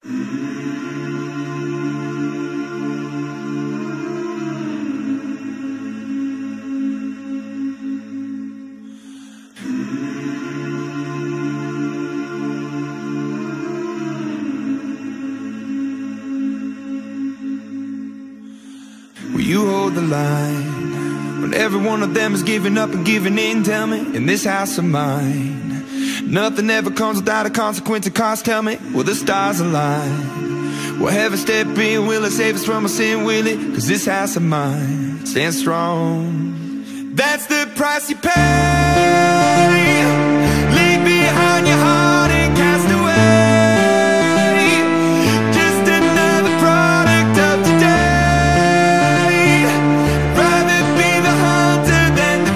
Will you hold the line when every one of them is giving up and giving in? Tell me, in this house of mine, nothing ever comes without a consequence of cost. Tell me, will the stars align? Will heaven step in? Will it save us from our sin? Will it? 'Cause this house of mine stands strong. That's the price you pay. Leave behind your heart and cast away. Just another product of today. Rather be the hunter than the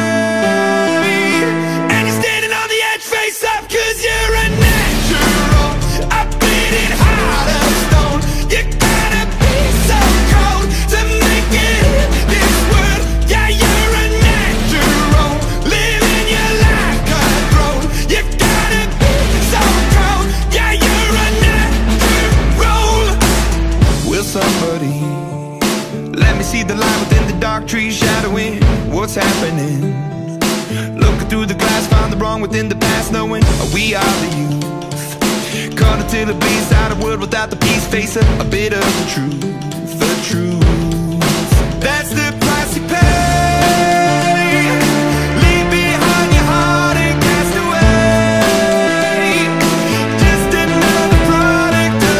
prey. And you're standing on the edge, face up, 'cause you're a natural. A bleeding heart of stone. You gotta be so cold to make it in this world. Yeah, you're a natural, living your life cutthroat. You gotta be so cold. Yeah, you're a natural. Will somebody let me see the light within the dark trees shadowing what's happening? Looking through the glass, find the wrong within the past, knowing we are the youth. Caught until it bleeds out a world without the peace, face a bit of the truth, the truth. That's the price you pay. Leave behind your heart and cast away. Just another product of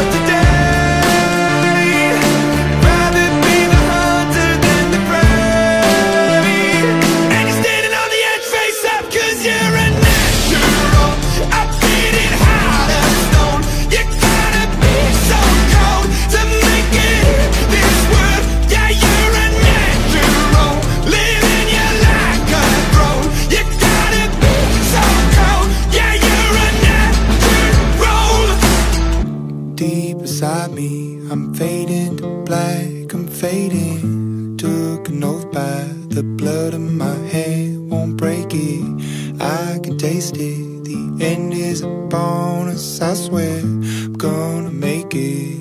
today. Rather be the hunter than the prey. And you're standing on the edge, face up, 'cause you're a natural. A bleeding heart of stone. You gotta be so cold to make it in this world. Yeah, you're a natural, living your life cutthroat. You gotta be so cold. Yeah, you're a natural. Deep inside me, I'm fading to black, I'm fading. Took an oath by the blood in my hand, won't break it. I can taste it. The end is a bonus, I swear I'm gonna make it.